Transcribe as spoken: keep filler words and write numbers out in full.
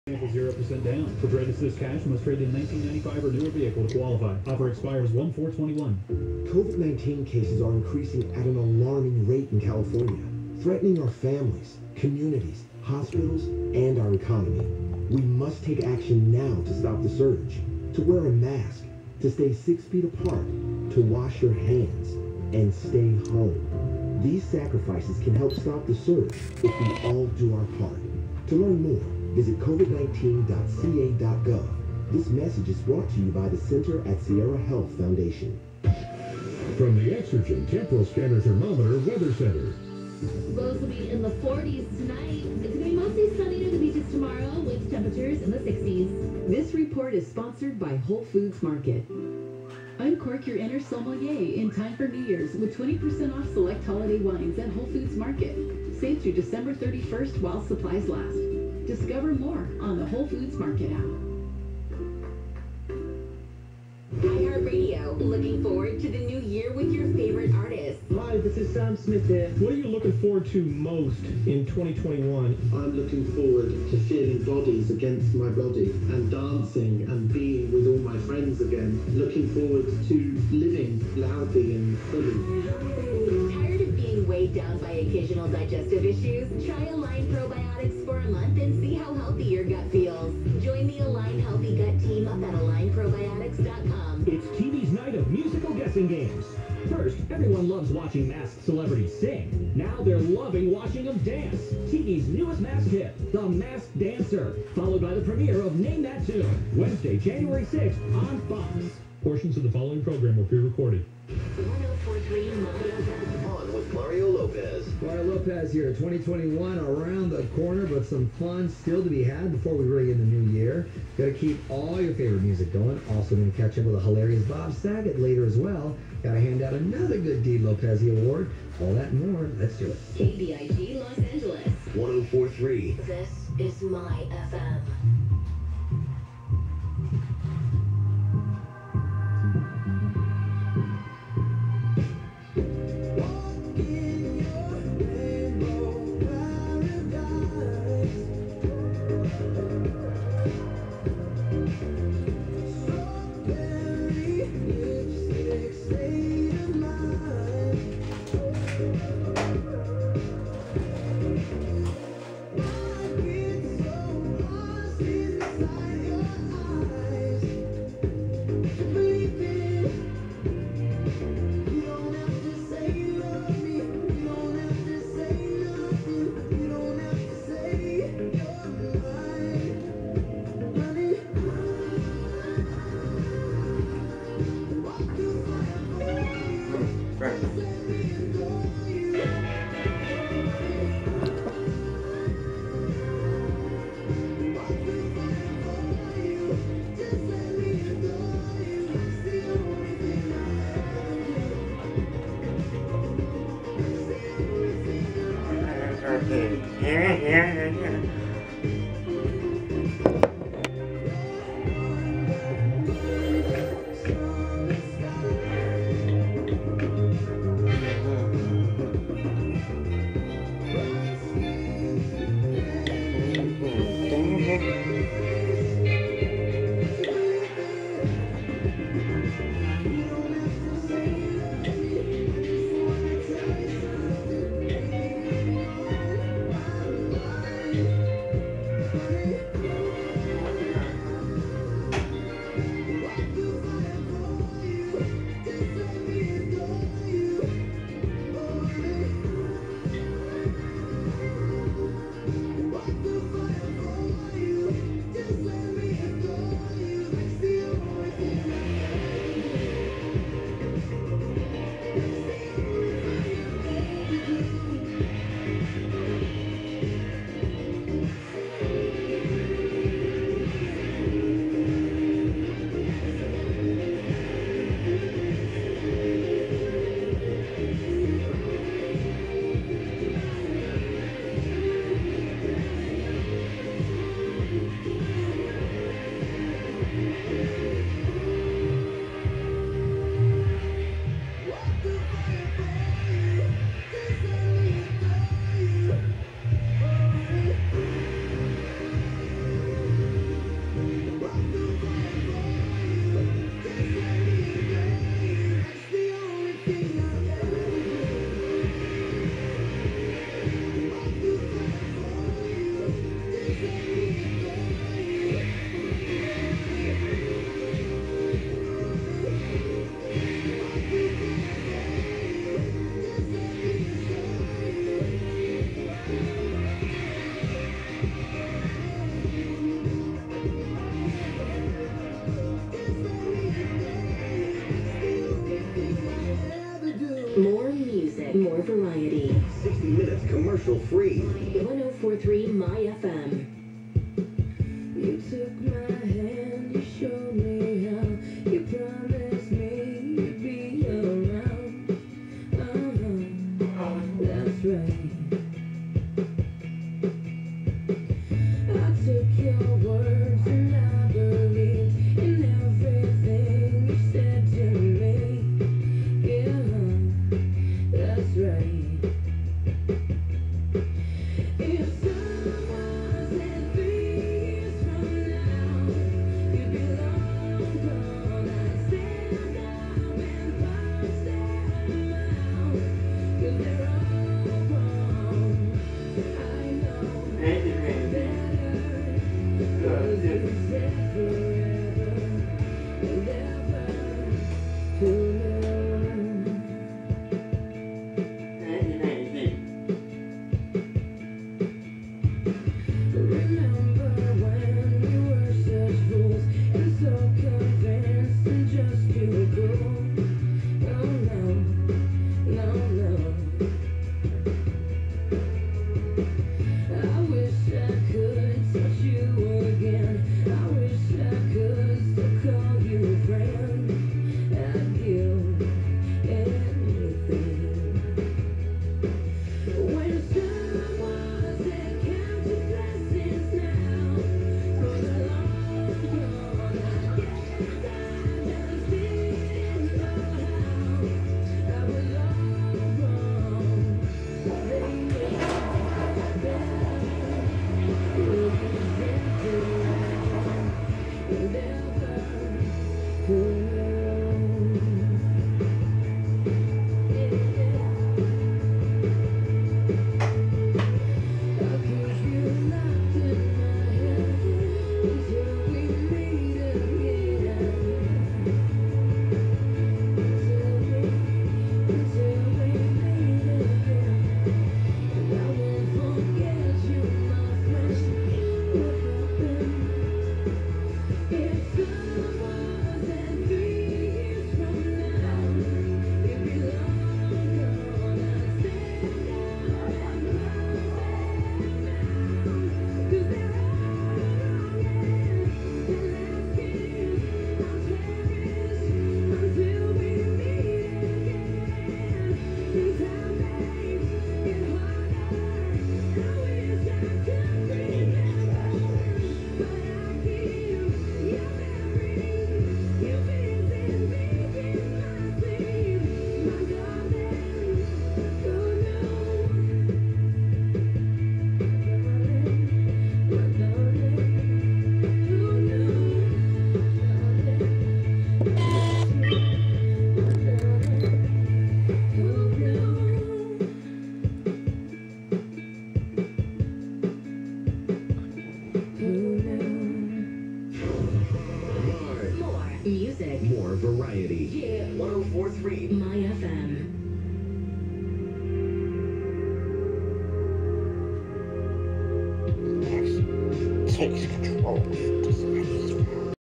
zero percent down. For Dread Assist Cash, must trade in nineteen ninety-five or newer vehicle to qualify. Offer expires one four twenty-one. COVID nineteen cases are increasing at an alarming rate in California, threatening our families, communities, hospitals, and our economy. We must take action now to stop the surge, to wear a mask, to stay six feet apart, to wash your hands, and stay home. These sacrifices can help stop the surge if we all do our part. To learn more, visit covid nineteen dot c a dot gov. This message is brought to you by the Center at Sierra Health Foundation. From the Exergen Temporal Scanner Thermometer Weather Center. Lows will be in the forties tonight. It's going to be mostly sunny near the beaches tomorrow with temperatures in the sixties. This report is sponsored by Whole Foods Market. Uncork your inner sommelier in time for New Year's with twenty percent off select holiday wines at Whole Foods Market. Save through December thirty-first while supplies last. Discover more on the Whole Foods Market app. iHeartRadio, looking forward to the new year with your favorite artists. Hi, this is Sam Smith here. What are you looking forward to most in twenty twenty-one? I'm looking forward to feeling bodies against my body and dancing and being with all my friends again. Looking forward to living loudly and fully. Tired of being weighed down by occasional digestive issues? Try Align Probiotics for a month and see how healthy your gut feels. Join the Align Healthy Gut team up at align probiotics dot com. It's T V's night of musical guessing games. First, everyone loves watching masked celebrities sing. Now they're loving watching them dance. T V's newest masked hit, The Masked Dancer, followed by the premiere of Name That Tune, Wednesday, January sixth on Fox. Portions of the following program were pre-recorded. one oh four point three MyFM. On with Mario Lopez. Mario Lopez here, twenty twenty-one around the corner, but some fun still to be had before we really get in the new year. Got to keep all your favorite music going. Also going to catch up with a hilarious Bob Saget later as well. Got to hand out another good deed Lopez award. All that and more. Let's do it. K B I G Los Angeles. one oh four point three. This is MyFM. commercial-free. one oh four point three MyFM. You took my hand, you showed me how, you promised me you'd be around. Uh-huh, that's right. I took your words and I believed in everything you said to me. Yeah, that's right. If someone said three years from now you'd be long gone, I'd stand up and punch them out, 'cause they're all wrong. I know better, 'cause you said forever and ever. Who knows? Remember when we were such fools and so convinced and just too cool? Oh no, no, no. I wish I could touch you again. I wish I could still call you a friend. I'd give anything. When someone said count your blessings now, for the long gone, I guess I just didn't know how. I was all wrong. They made it better. You said forever and ever. Who knows? I'll keep you locked in my head until we meet again. Until we, until we meet again. And I won't forget you, my friend. What happened? If someone said three years from now you'd be long gone, I'd stand up and punch them out, 'cause they're all wrong, yeah. The last kiss I'll cherish until we meet again. These time makes it harder. I wish I could remember, but I keep your memory. You visit me in my sleep, my darling. Who knows? My darling, who knows? Who knows? Who knows? More music. More variety. Yeah. one oh four point three. MyFM. Takes control.